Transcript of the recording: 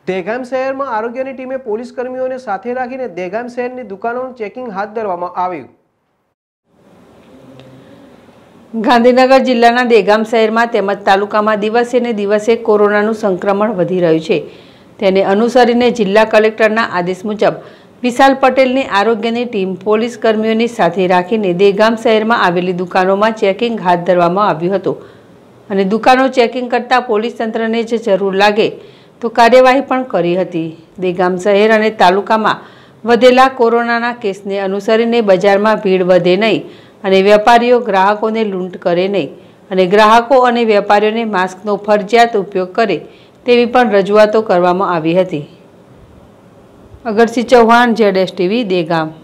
દહેગામ શહેરમાં આરોગ્યની ટીમે પોલીસ કર્મીઓને સાથે રાખીને દહેગામ શહેરની દુકાનોનું ચેકિંગ હાથ ધરવામાં આવ્યું। ગાંધીનગર જિલ્લાના દહેગામ શહેરમાં તેમજ તાલુકામાં દિવસે ને દિવસે કોરોનાનું સંક્રમણ વધી રહ્યું છે। તેને અનુસરીને જિલ્લા કલેક્ટરના આદેશ મુજબ વિશાલ પટેલની આરોગ્યની ટીમ પોલીસ કર્મીઓની સાથે રાખીને દહેગામ શહેરમાં આવેલી દુકાનોમાં ચેકિંગ હાથ ધરવામાં આવ્યું હતું અને દુકાનો ચેકિંગ કરતા પોલીસ તંત્રને જે જરૂર લાગે તો કાર્યવાહી પણ કરી હતી। દહેગામ શહેર અને તાલુકામાં વધેલા કોરોનાના કેસને અનુસરીને બજારમાં ભીડ વધે નહીં અને વેપારીઓ ગ્રાહકોને લૂંટ કરે નહીં અને ગ્રાહકો અને વેપારીઓને માસ્કનો ફરજિયાત ઉપયોગ કરે તેવી પણ રજૂઆતો કરવામાં આવી હતી। અગરસિંહ ચૌહાણ, ZSTV, દહેગામ।